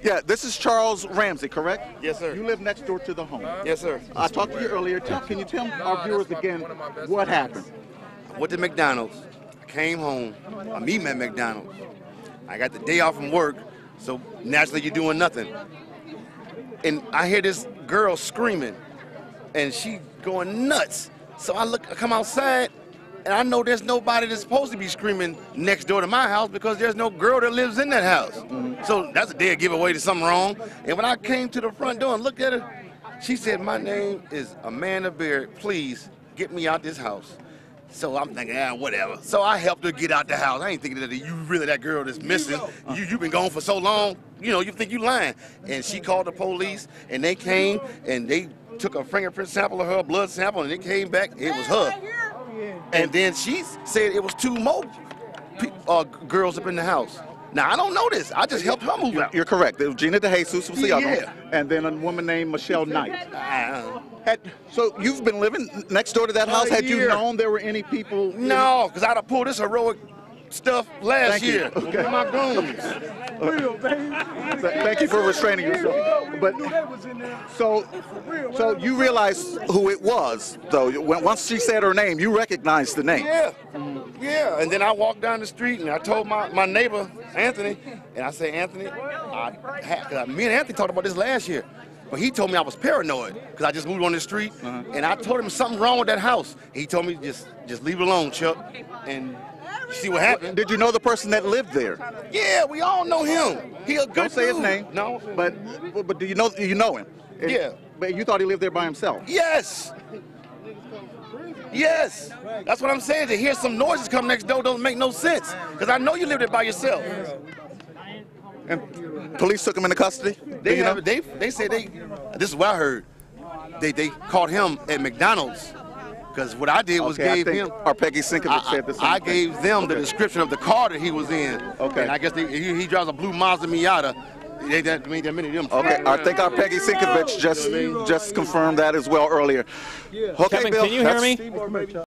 Yeah, this is Charles Ramsey, correct? Yes, sir. You live next door to the home. Yes, sir. I talked to you earlier. Can you tell our viewers again what happened? I went to McDonald's. I came home. I meet him at McDonald's. I got the day off from work, so naturally you're doing nothing. And I hear this girl screaming, and she going nuts. So I come outside, and I know there's nobody that's supposed to be screaming next door to my house because there's no girl that lives in that house. So that's a dead giveaway to something wrong. And when I came to the front door and looked at her, she said, "My name is Amanda Beard. Please get me out this house." So I'm thinking, whatever. So I helped her get out the house. I ain't thinking that you really that girl that's missing. You've been gone for so long, you think you lying. And she called the police, and they came, and they took a fingerprint sample of her, blood sample, and it came back, it was her. And then she said it was 2 more girls up in the house. Now, I don't know this. I just helped her move out. You're correct. It was Gina DeJesus was the other Yeah. one, and then a woman named Michelle Knight. So you've been living next door to that house? Had you known there were any people? No, because I'd have pulled this heroic stuff last year. Okay. With my goons. Thank you for restraining yourself. But so you realized who it was, though. Once she said her name, you recognized the name. Yeah, yeah. And then I walked down the street and I told my neighbor Anthony, and I said, Anthony, me and Anthony talked about this last year. But he told me I was paranoid because I just moved on the street, and I told him something wrong with that house. He told me just leave it alone, Chuck, and see what happened. Did you know the person that lived there? Yeah, we all know him. He a good Don't say his dude. name. No, but do you know him? Yeah. But you thought he lived there by himself? Yes. Yes. That's what I'm saying. To hear some noises come next door doesn't make no sense because I know you lived there by yourself. And police took him into custody? They said this is what I heard. They caught him at McDonald's because what I did was gave him. Our Peggy Sinkovich said the same I thing. gave them the description of the car that he was in. Okay. And I guess he drives a blue Mazda Miata. They made that many of them. Okay, I think our Peggy Sinkovich just confirmed that as well earlier. Okay, Kevin, Bill, can you hear me?